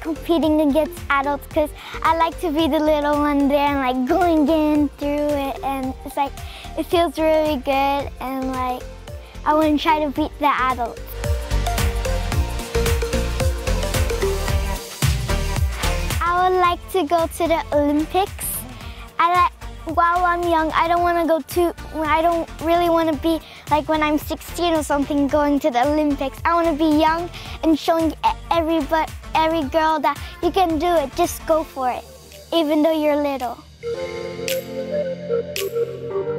competing against adults because I like to be the little one there and like going in through it, and it's like it feels really good, and like I want to try to beat the adults. I would like to go to the Olympics. While I'm young, I don't really want to be like when I'm 16 or something going to the Olympics. I want to be young and showing every girl that you can do it. Just go for it, even though you're little.